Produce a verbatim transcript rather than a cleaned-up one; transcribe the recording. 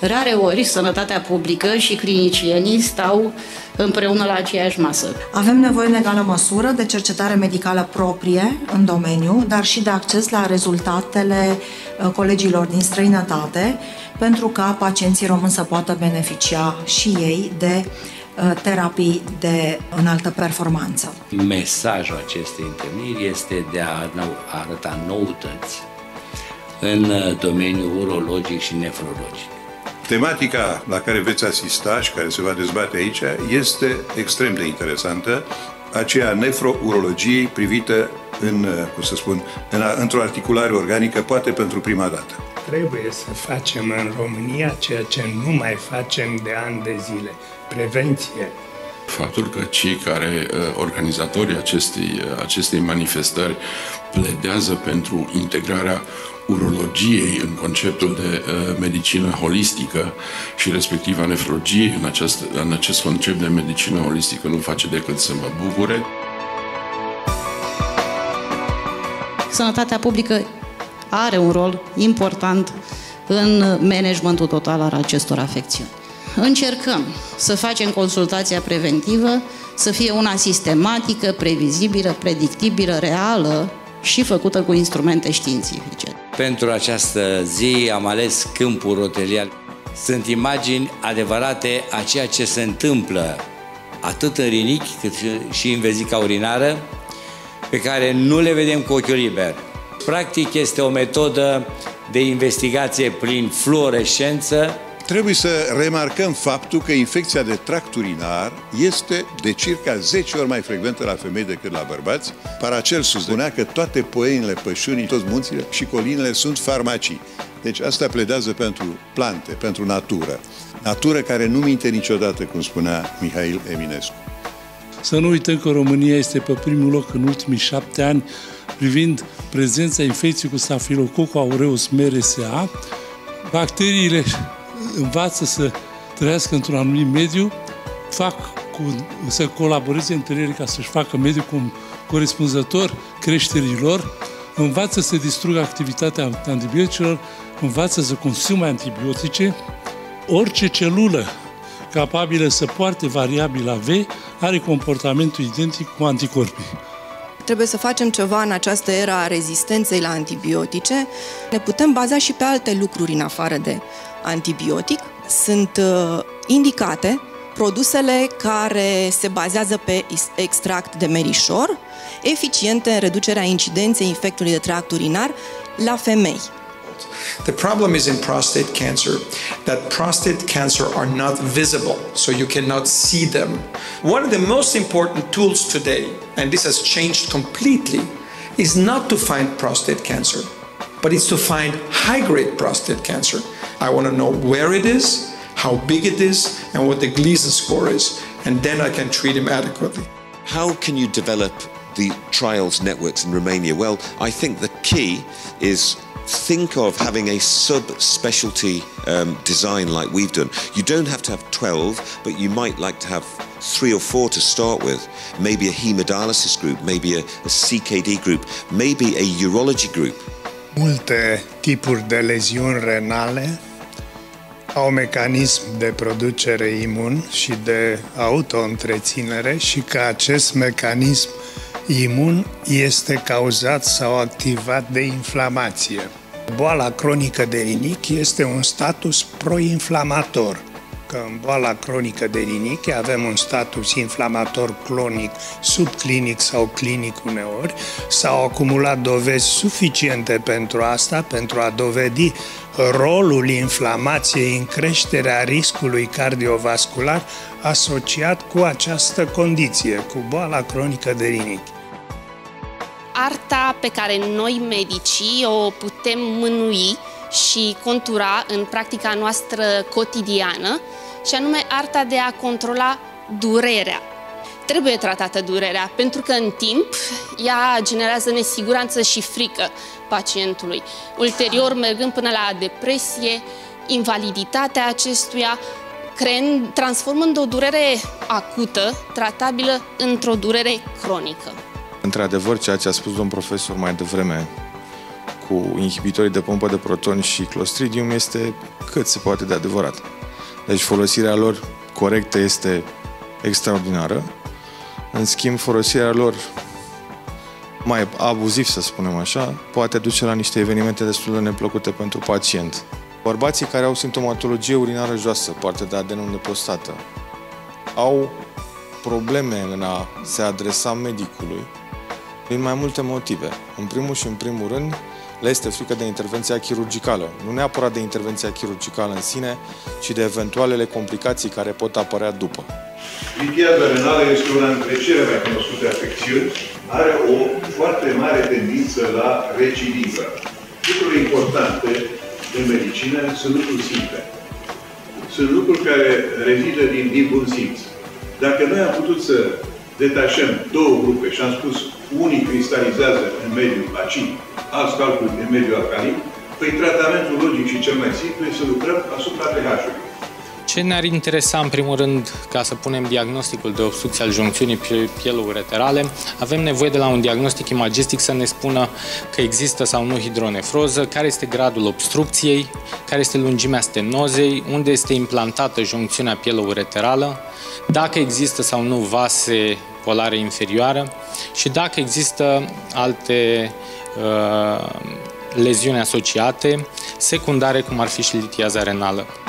Rare ori sănătatea publică și clinicienii stau împreună la aceeași masă. Avem nevoie în egală măsură de cercetare medicală proprie în domeniu, dar și de acces la rezultatele colegilor din străinătate, pentru ca pacienții români să poată beneficia și ei de terapii de înaltă performanță. Mesajul acestei întâlniri este de a arăta noutăți în domeniul urologic și nefrologic. Tematica la care veți asista și care se va dezbate aici este extrem de interesantă, aceea nefrourologiei privită în, cum să spun, în, într-o articulare organică, poate pentru prima dată. Trebuie să facem în România ceea ce nu mai facem de ani de zile, prevenție. Faptul că cei care, organizatorii acestei, acestei manifestări, pledează pentru integrarea urologiei în conceptul de uh, medicină holistică și respectiv a nefrologiei în acest, în acest concept de medicină holistică nu face decât să mă bucure. Sănătatea publică are un rol important în managementul total al acestor afecțiuni. Încercăm să facem consultația preventivă să fie una sistematică, previzibilă, predictibilă, reală și făcută cu instrumente științifice. Pentru această zi am ales câmpul rotelier. Sunt imagini adevărate a ceea ce se întâmplă atât în rinichi cât și în vezica urinară, pe care nu le vedem cu ochiul liber. Practic este o metodă de investigație prin fluorescență. Trebuie să remarcăm faptul că infecția de tract urinar este de circa zece ori mai frecventă la femei decât la bărbați. Paracelsus spunea că toate poienile, pășunii, toți munțile și colinele sunt farmacii. Deci asta pledează pentru plante, pentru natură. Natură care nu minte niciodată, cum spunea Mihail Eminescu. Să nu uităm că România este pe primul loc în ultimii șapte ani privind prezența infecției cu Staphylococcus aureus M R S A. Bacteriile învață să trăiască într-un anumit mediu, fac cu, să colaboreze între ele ca să-și facă mediul corespunzător creșterilor, învață să distrugă activitatea antibioticelor, învață să consume antibiotice. Orice celulă capabilă să poarte variabila V are comportamentul identic cu anticorpii. Trebuie să facem ceva în această era a rezistenței la antibiotice. Ne putem baza și pe alte lucruri în afară de antibiotic. Sunt uh, indicate produsele care se bazează pe extract de merișor, eficiente în reducerea incidenței infectului de tract urinar la femei. The problem is in prostate cancer that prostate cancer are not visible, so you cannot see them. One of the most important tools today, and this has changed completely, is not to find prostate cancer, but it's to find high-grade prostate cancer. I want to know where it is, how big it is, and what the Gleason score is, and then I can treat him adequately. How can you develop the trials networks in Romania? Well, I think the key is think of having a sub-specialty um, design like we've done. You don't have to have twelve, but you might like to have three or four to start with. Maybe a hemodialysis group, maybe a, a C K D group, maybe a urology group. Multe tipuri de leziuni renale au mecanism de producere imun și de auto-întreținere și că acest mecanism imun este cauzat sau activat de inflamație. Boala cronică de rinichi este un status proinflamator, că în boala cronică de rinichi avem un status inflamator clonic, subclinic sau clinic uneori. S-au acumulat dovezi suficiente pentru asta, pentru a dovedi rolul inflamației în creșterea riscului cardiovascular asociat cu această condiție, cu boala cronică de rinichi. Arta pe care noi, medicii, o putem mânui și contura în practica noastră cotidiană, și anume arta de a controla durerea. Trebuie tratată durerea, pentru că în timp ea generează nesiguranță și frică pacientului, ulterior mergând până la depresie, invaliditatea acestuia, creând, transformând o durere acută, tratabilă, într-o durere cronică. Într-adevăr, ceea ce a spus domn profesor mai devreme, cu cu inhibitorii de pompă de protoni și Clostridium este cât se poate de adevărat. Deci folosirea lor corectă este extraordinară. În schimb, folosirea lor mai abuziv, să spunem așa, poate duce la niște evenimente destul de neplăcute pentru pacient. Bărbații care au simptomatologie urinară joasă, parte de adenom de prostată, au probleme în a se adresa medicului din mai multe motive. În primul și în primul rând, le este frică de intervenția chirurgicală. Nu neapărat de intervenția chirurgicală în sine, ci de eventualele complicații care pot apărea după. Litiaza renală este una dintre cele mai cunoscute afecțiuni. Are o foarte mare tendință la recidivă. Lucrurile importante în medicină sunt lucruri simple. Sunt lucruri care rezidă din, din bun simț. Dacă noi am putut să detașăm două grupe și am spus unii cristalizează în mediul acid, alți calcul în mediul alcalin, păi tratamentul logic și cel mai simplu este să lucrăm asupra pH-ului. Ce ne-ar interesa, în primul rând, ca să punem diagnosticul de obstrucție al juncțiunii pielo-ureterale, avem nevoie de la un diagnostic imagistic să ne spună că există sau nu hidronefroză, care este gradul obstrucției, care este lungimea stenozei, unde este implantată juncțiunea pielo-ureterală, dacă există sau nu vase polare inferioară și dacă există alte uh, leziuni asociate, secundare, cum ar fi și litiaza renală.